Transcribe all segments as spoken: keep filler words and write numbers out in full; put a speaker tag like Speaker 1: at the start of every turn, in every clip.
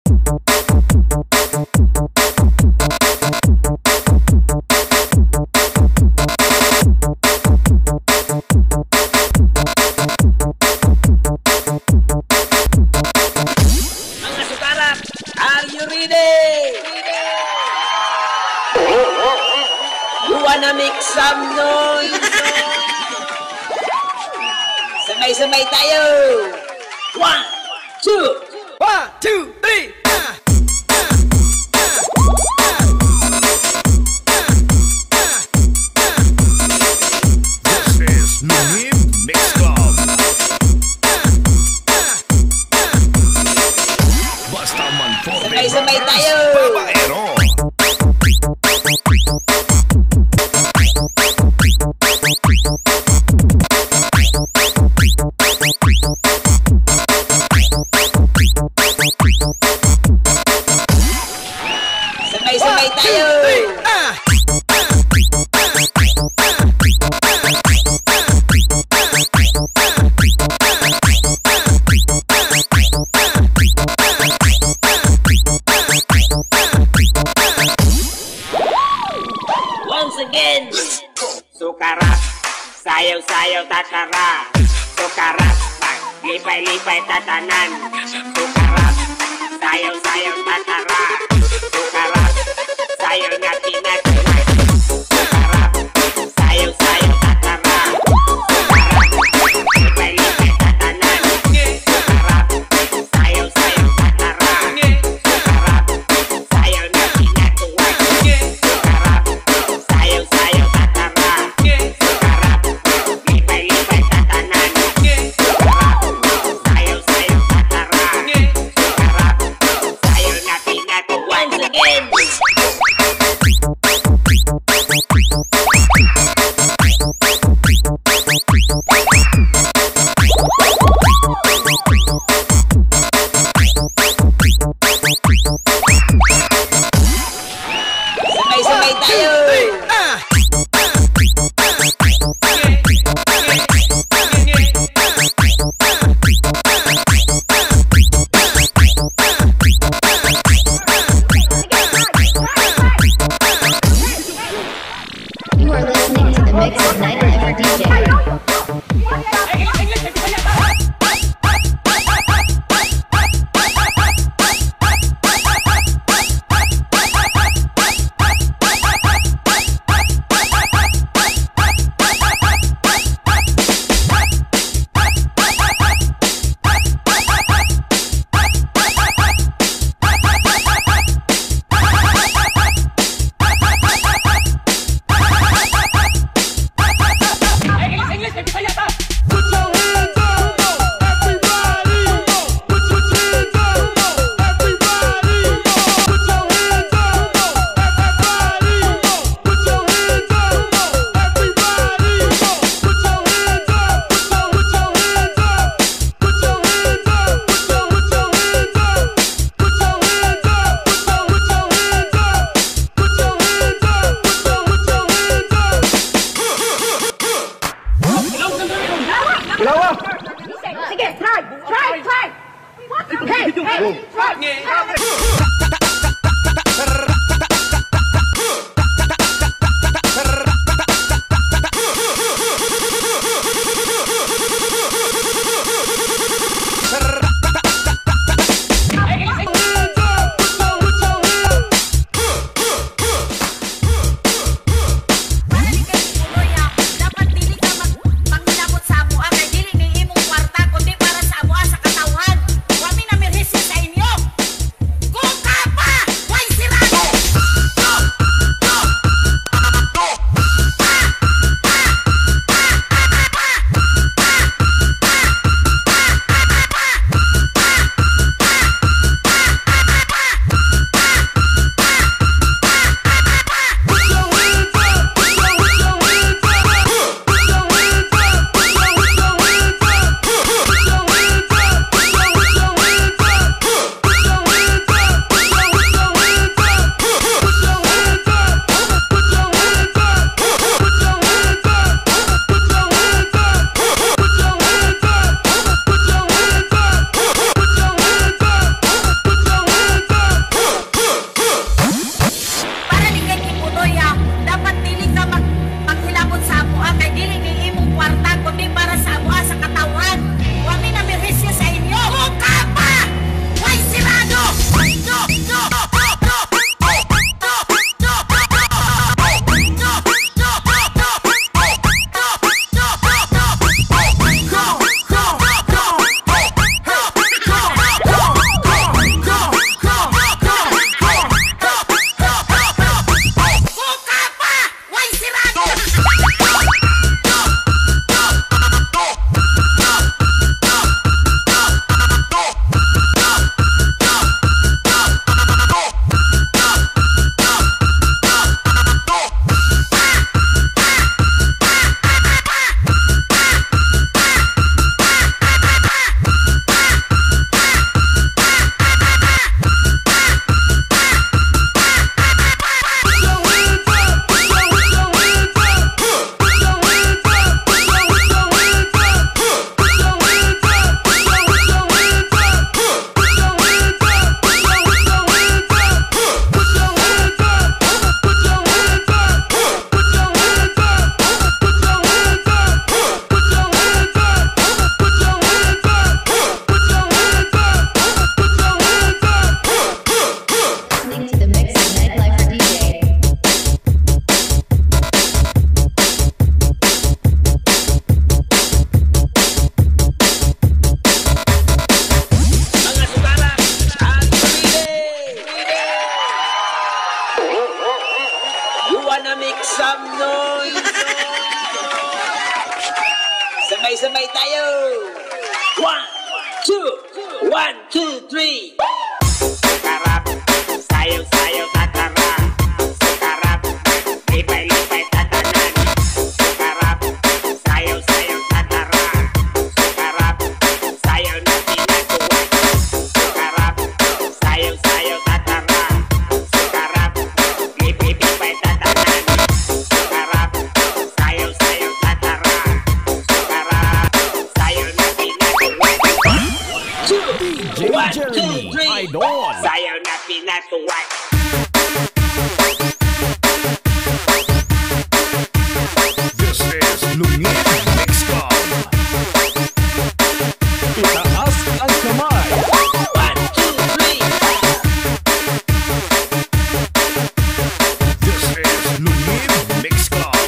Speaker 1: Some noise. Sabay-sabay tayo. One, two. One, two, three.
Speaker 2: This is Nungib Mix Club. Basta man for
Speaker 1: Sabay-sabay tayo.
Speaker 2: Babaero.
Speaker 1: Sabay-sabay tayo. Once again. Sukarat, sayaw-sayaw tatara. Sukarat, lipay-lipay tatanan. Sukarat, sayaw-sayaw tatara. Sukarat, sayaw natin natin. Sukarat, sayaw-sayaw tatara. Sukarat, lipay-lipay tatanan. Sukarat, sayaw-sayaw tatara. Sukarat, sayaw natin natin. Sukarat, sayaw-sayaw tatara. Sukarat, lipay-lipay tatanan. Sukarat, sayaw-sayaw tatara. Sukarat, sayaw natin natin. Once again. Sabay-sabay tayo.
Speaker 3: You are listening to the mix of Night Lifer D J.
Speaker 4: Sige, try! Try! Try! Hey! Hey! Try!
Speaker 5: Kundi para sa amo sa katawhan. Wami na mirhis sa inyo. Kung
Speaker 1: sabay tayo. One, two, one, two, three. Sukarap, sayaw-sayaw tatara. Sukarap, lipay-lipay tatanan. Sukarap, sayaw-sayaw tatara. Sukarap, sayaw na pinatuwag. Sukarap, sayaw-sayaw tatara. Sukarap, lipay-lipay tatanan. Sukarap, sayaw-sayaw tatara. Sukarap, sayaw na pinatuwag. One, two, three.
Speaker 2: Idol.
Speaker 1: Sayaw na pinatuwag.
Speaker 2: This is Lungit Mix Club. Itaas ang kamay.
Speaker 1: One, two, three.
Speaker 2: This is Lungit Mix Club.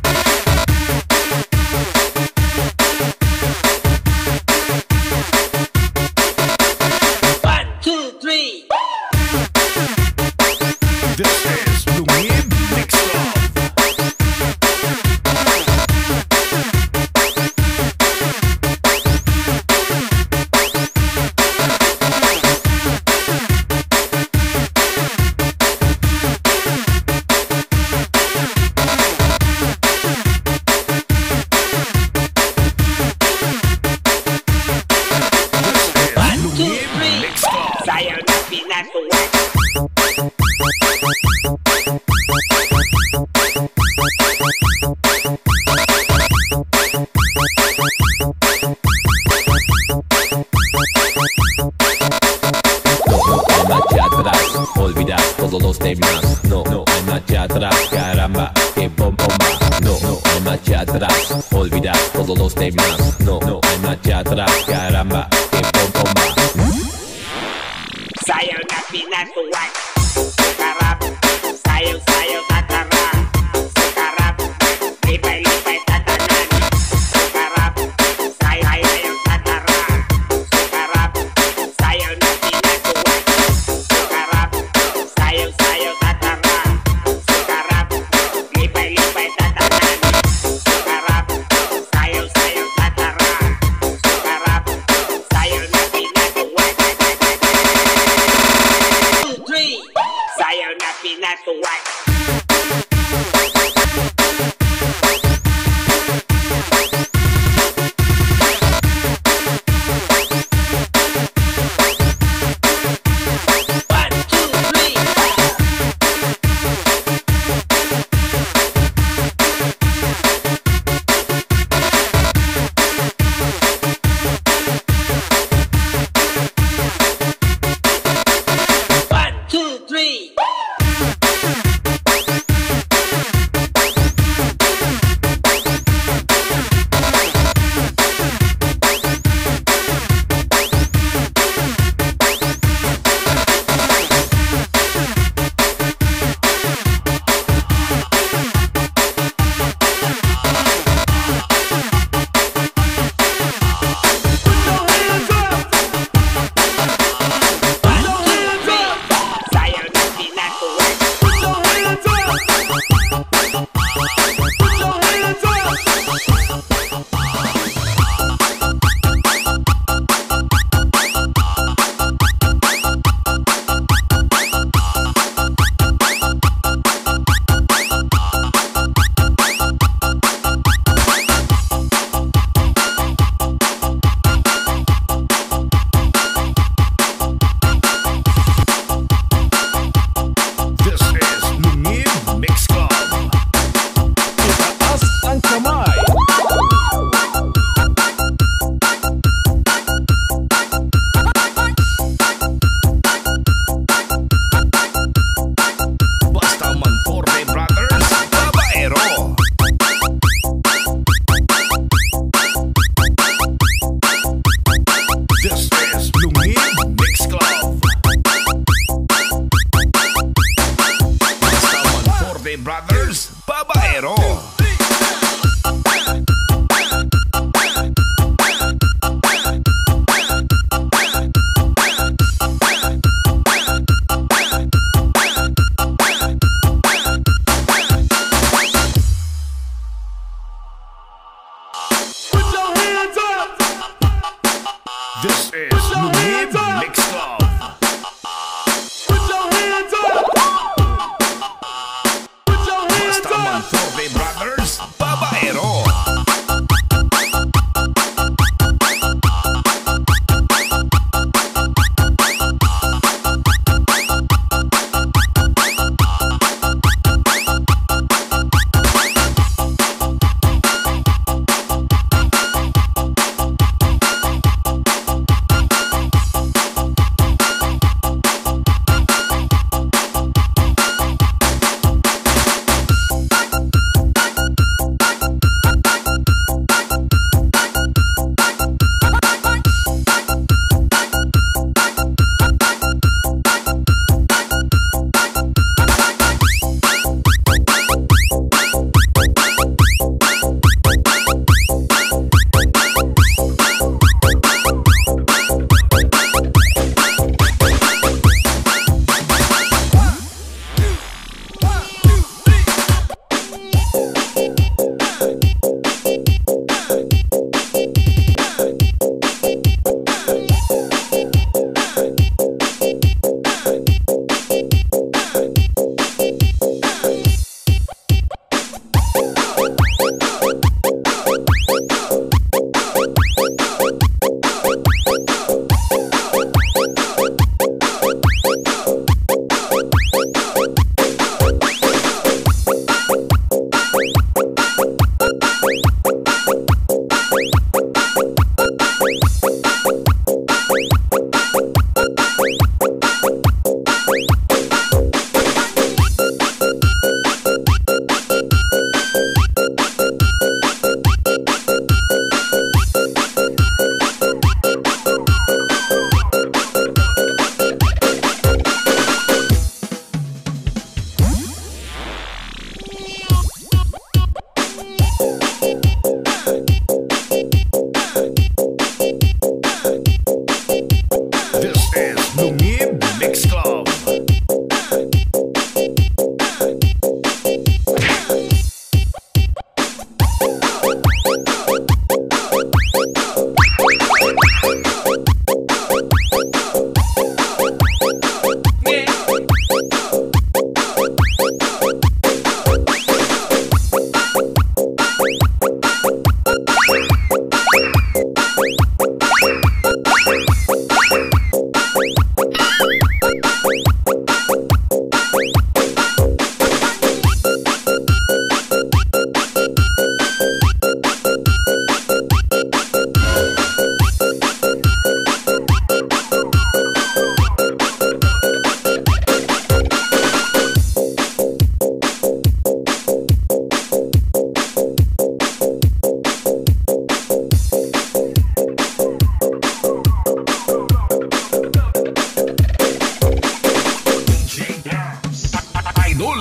Speaker 1: One, two, three.
Speaker 2: This is Lungit Mix Club.
Speaker 1: One, two,
Speaker 2: Lungit
Speaker 1: three.
Speaker 2: Mix Club.
Speaker 1: Sayaw na pinatuwag.
Speaker 5: No, no hay marcha atrás, olvidar todos los demás. No, no hay marcha atrás, caramba, que bomba. No, no hay marcha atrás, olvidar todos los demás. No, no hay marcha atrás, caramba, que bomba.
Speaker 1: Sayaw na pinatuwag. Sukarap, sayaw-sayaw tatara. Sukarap, lipay-lipay tatanan. Sukarap, sayaw-sayaw tatara. Sukarap, sayaw na pinatuwag. Sukarap, sayaw-sayaw tatara. Sukarap, lipay-lipay tatanan. Sukarap, sayaw-sayaw tatara. Sukarap, sayaw na pinatuwag. Two, three.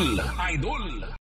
Speaker 2: Idol. Idol.